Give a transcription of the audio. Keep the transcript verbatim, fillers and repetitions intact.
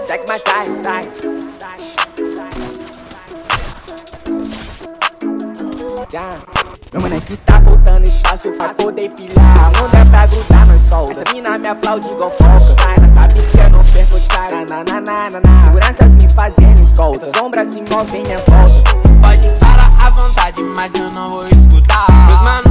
Check my time, time. Já. Meu mano aqui tá faltando espaço pra poder pilar. A onda é pra grudar, nós solta. Essa mina me aplaude igual foca. Sai, sabe que eu não perco o time. Na, na, na, na, na. Seguranças me fazendo escolta. Essa sombra se move em minha volta. Pode falar à vontade, mas eu não vou escutar. Meus mano